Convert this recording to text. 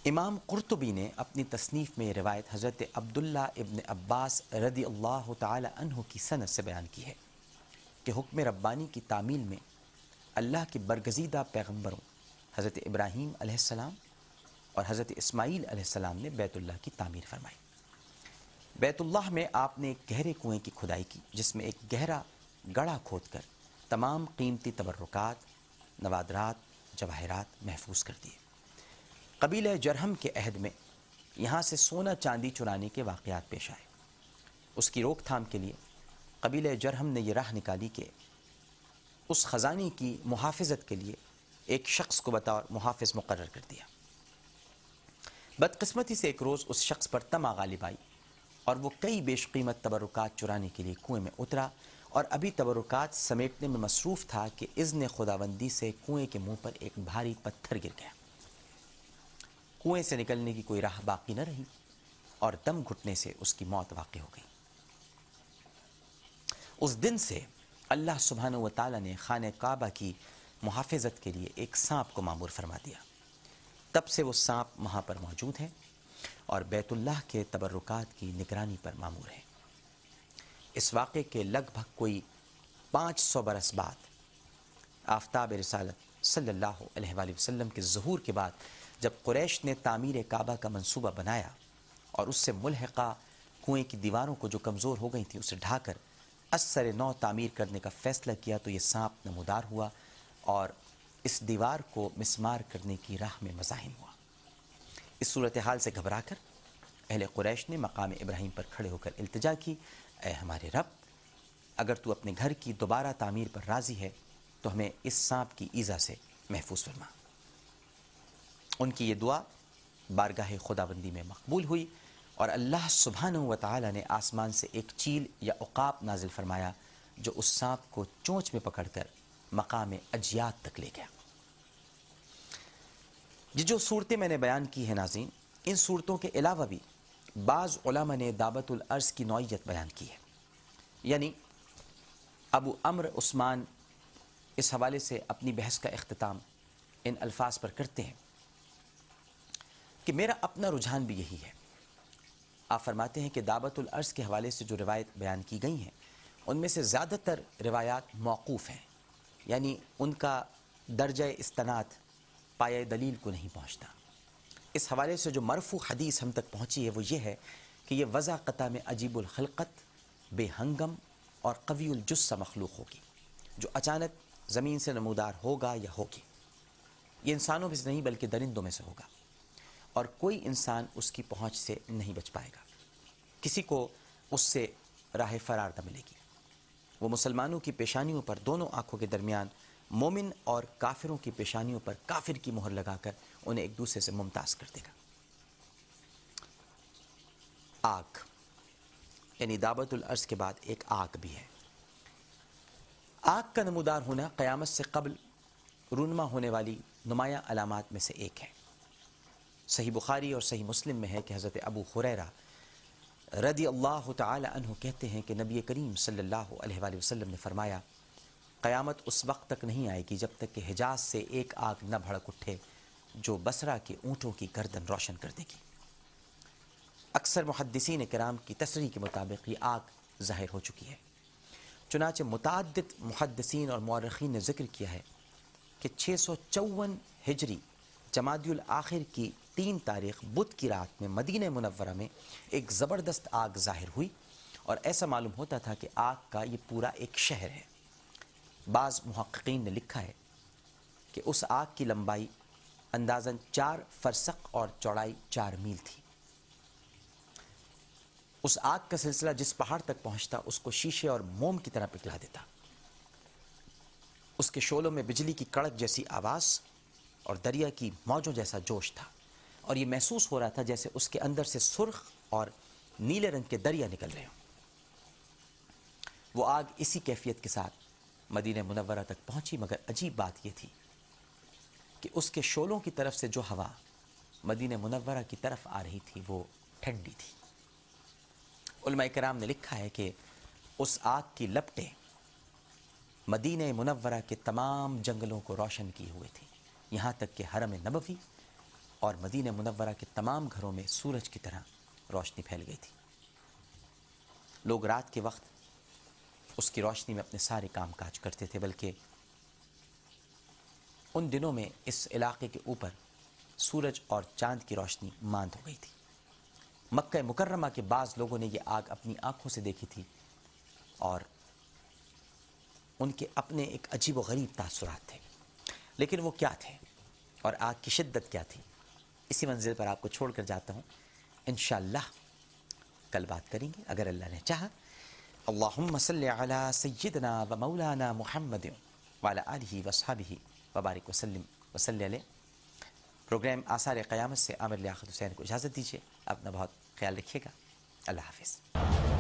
امام قرطبی نے اپنی تصنیف میں روایت حضرت عبداللہ ابن عباس رضی اللہ تعالی عنہ کی سند سے بیان کی ہے کہ حکم ربانی کی تعمیل میں اللہ کے برگزیدہ پیغمبروں حضرت ابراہیم علیہ السلام اور حضرت اسماعیل علیہ السلام نے بیت اللہ کی تعمیر فرمائی۔ بیت اللہ میں آپ نے ایک گہرے کنویں کی کھدائی کی جس میں ایک گہرا گڑھا کھود کر تمام قیمتی تبرکات، نوادرات، جواہرات محفوظ کر دیے۔ قبیلہ جرہم کے عہد میں یہاں سے سونا چاندی چرانے کے واقعات پیش آئے۔ اس کی روک تھام کے لیے قبیلہ جرہم نے یہ راہ نکالی کہ اس خزانے کی محافظت کے لیے ایک شخص کو بطور محافظ مقرر کر دیا۔ بدقسمتی سے ایک روز اس شخص پر طمع غالب آئی اور وہ کئی بیش قیمت تبرکات چرانے کے لیے کنویں میں اترا اور ابھی تبرکات سمیٹنے میں مصروف تھا کہ اذن خداوندی سے کنویں کے منہ پر ایک بھاری پتھر گر گیا۔ کنویں سے نکلنے کی کوئی راہ باقی نہ رہی اور دم گھٹنے سے اس کی موت واقع ہو گئی۔ اس دن سے اللہ سبحانہ و تعالی نے خانہ کعبہ کی محافظت کے لیے ایک سانپ کو مامور فرما دیا۔ تب سے وہ سانپ وہاں پر موجود ہے اور بیت اللہ کے تبرکات کی نگرانی پر مامور ہے۔ اس واقعے کے لگ بھگ کوئی 500 برس بعد آفتاب رسالت صلی اللہ علیہ وآلہ وسلم کے ظہور کے بعد جب قریش نے تعمیر کعبہ کا منصوبہ بنایا اور اس سے ملحقہ کنویں کی دیواروں کو جو کمزور ہو گئی تھیں اسے ڈھا کر ازسر نو تعمیر کرنے کا فیصلہ کیا تو یہ سانپ نمودار ہوا اور اس دیوار کو مسمار کرنے کی راہ میں مزاحم ہوا۔ اس صورتحال سے گھبرا کر اہل قریش نے مقام ابراہیم پر کھڑے ہو کر التجا کی، اے ہمارے رب، اگر تو اپنے گھر کی دوبارہ تعمیر پر راضی ہے تو ہمیں اس سانپ کی ایذا سے محفوظ فرما۔ ان کی یہ دعا بارگاہ خداوندی میں مقبول ہوئی اور اللہ سبحانہ و تعالی نے آسمان سے ایک چیل یا عقاب نازل فرمایا جو اس سانپ کو چونچ میں پکڑ کر مقام اجیاد تک لے گیا۔ جو صورتیں میں نے بیان کی ہیں ناظرین، ان صورتوں کے علاوہ بھی بعض علماء نے دعوت الارض کی نوعیت بیان کی ہے، یعنی ابو عمرو عثمان اس حوالے سے اپنی بحث کا اختتام ان الفاظ پر کرتے ہیں کہ میرا اپنا رجحان بھی یہی ہے۔ آپ فرماتے ہیں کہ دعوت الارض کے حوالے سے جو روایت بیان کی گئی ہیں ان میں سے زیادہ تر روایات موقوف ہیں، یعنی ان کا درجہ استناد پایہ دلیل کو نہیں پہنچتا۔ اس حوالے سے جو مرفوع حدیث ہم تک پہنچی ہے وہ یہ ہے کہ یہ وضع قطع میں عجیب الخلقت، بے ہنگم اور قوی الجثہ مخلوق ہوگی جو اچانک زمین سے نمودار ہوگا یا ہوگی۔ یہ انسانوں میں سے نہیں بلکہ درندوں میں سے ہوگا اور کوئی انسان اس کی پہنچ سے نہیں بچ پائے گا، کسی کو اس سے راہ فرار نہ ملے گی۔ وہ مسلمانوں کی پیشانیوں پر دونوں آنکھوں کے درمیان مومن اور کافروں کی پیشانیوں پر کافر کی مہر لگا کر انہیں ایک دوسرے سے ممتاز کر دے گا۔ آگ، یعنی دعوت الارض کے بعد ایک آگ بھی ہے۔ آگ کا نمودار ہونا قیامت سے قبل رونما ہونے والی نمایاں علامات میں سے ایک ہے۔ صحیح بخاری اور صحیح مسلم میں ہے کہ حضرت ابو ہریرہ رضی اللہ تعالی عنہ کہتے ہیں کہ نبی کریم صلی اللہ علیہ وآلہ وسلم نے فرمایا، قیامت اس وقت تک نہیں آئے گی جب تک کہ حجاز سے ایک آگ نہ بھڑک اٹھے جو بصرہ کے اونٹوں کی گردن روشن کر دے گی۔ اکثر محدثین کرام کی تصریح کے مطابق یہ آگ ظاہر ہو چکی ہے، چنانچہ متعدد محدثین اور مورخین نے ذکر کیا ہے کہ 654 ہجری جمادی الاخر کی 3 تاریخ بدھ کی رات میں مدینہ منورہ میں ایک زبردست آگ ظاہر ہوئی اور ایسا معلوم ہوتا تھا کہ آگ کا یہ پورا ایک شہر ہے۔ بعض محققین نے لکھا ہے کہ اس آگ کی لمبائی اندازاً 4 فرسخ اور چوڑائی 4 میل تھی۔ اس آگ کا سلسلہ جس پہاڑ تک پہنچتا اس کو شیشے اور موم کی طرح پگھلا دیتا۔ اس کے شعلوں میں بجلی کی کڑک جیسی آواز اور دریا کی موجوں جیسا جوش تھا اور یہ محسوس ہو رہا تھا جیسے اس کے اندر سے سرخ اور نیلے رنگ کے دریا نکل رہے ہوں۔ وہ آگ اسی کیفیت کے ساتھ مدینہ منورہ تک پہنچی، مگر عجیب بات یہ تھی کہ اس کے شعلوں کی طرف سے جو ہوا مدینہ منورہ کی طرف آ رہی تھی وہ ٹھنڈی تھی۔ علماء کرام نے لکھا ہے کہ اس آگ کی لپٹیں مدینہ منورہ کے تمام جنگلوں کو روشن کیے ہوئے تھی، یہاں تک کہ حرم نبوی اور مدینہ منورہ کے تمام گھروں میں سورج کی طرح روشنی پھیل گئی تھی۔ لوگ رات کے وقت اس کی روشنی میں اپنے سارے کام کاج کرتے تھے، بلکہ ان دنوں میں اس علاقے کے اوپر سورج اور چاند کی روشنی ماند ہو گئی تھی۔ مکہ مکرمہ کے بعض لوگوں نے یہ آگ اپنی آنکھوں سے دیکھی تھی اور ان کے اپنے ایک عجیب و غریب تاثرات تھے، لیکن وہ کیا تھے اور آگ کی شدت کیا تھی، اسی منزل پر آپ کو چھوڑ کر جاتا ہوں۔ انشاءاللہ کل بات کریں گے اگر اللہ نے چاہا۔ اللہم صلی علی سیدنا و مولانا محمد وعلی آلہ وصحبہ وبارک وسلم وصلی علیہ۔ پروگرام آثار قیامت سے عامر لیاقت حسین کو اجازت دیجیے، اپنا بہت خیال رکھیے گا۔ اللہ حافظ۔